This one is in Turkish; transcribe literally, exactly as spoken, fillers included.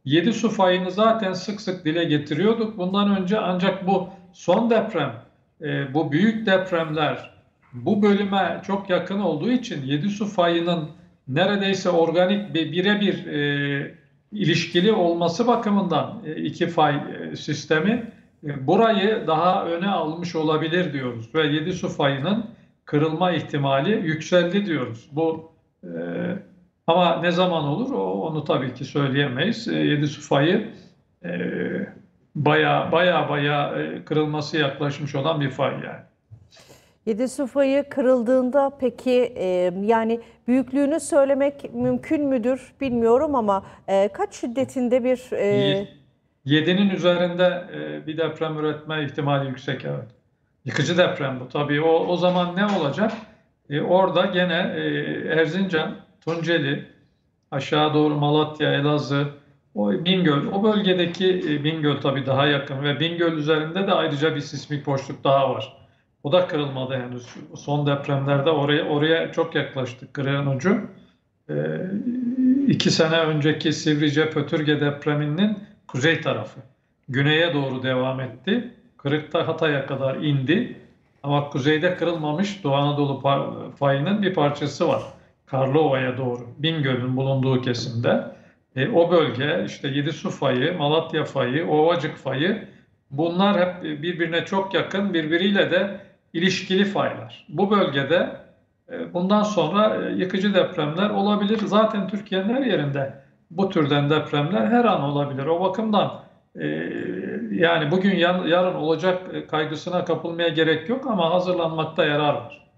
Yedi su fayını zaten sık sık dile getiriyorduk. Bundan önce ancak bu son deprem, e, bu büyük depremler bu bölüme çok yakın olduğu için yedi su fayının neredeyse organik bir birebir e, ilişkili olması bakımından e, iki fay e, sistemi e, burayı daha öne almış olabilir diyoruz ve yedi su fayının kırılma ihtimali yükseldi diyoruz. Bu e, ama ne zaman olur o, onu tabii ki söyleyemeyiz. E, yedi su fayı e, baya baya baya e, kırılması yaklaşmış olan bir fay yani. Yedi fayı kırıldığında peki e, yani büyüklüğünü söylemek mümkün müdür bilmiyorum ama e, kaç şiddetinde bir e, Yedinin üzerinde e, bir deprem üretme ihtimali yüksek, evet. Yıkıcı deprem bu. Tabii o, o zaman ne olacak? E, orada gene e, Erzincan, Tunceli, aşağı doğru Malatya, Elazığ, o Bingöl, o bölgedeki e, Bingöl tabii daha yakın ve Bingöl üzerinde de ayrıca bir sismik boşluk daha var. O da kırılmadı henüz. Son depremlerde oraya oraya çok yaklaştık, kırığın ucu. E, iki sene önceki Sivrice Pötürge depreminin kuzey tarafı. Güneye doğru devam etti. Kırıkta Hatay'a kadar indi. Ama kuzeyde kırılmamış Doğu Anadolu fayının bir parçası var. Karlıova'ya doğru, Bingöl'ün bulunduğu kesimde. E, o bölge işte Yedisu fayı, Malatya fayı, Ovacık fayı, bunlar hep birbirine çok yakın, birbiriyle de ilişkili faylar. Bu bölgede e, bundan sonra e, yıkıcı depremler olabilir. Zaten Türkiye'nin her yerinde bu türden depremler her an olabilir. O bakımdan e, yani bugün yarın olacak kaygısına kapılmaya gerek yok ama hazırlanmakta yarar var.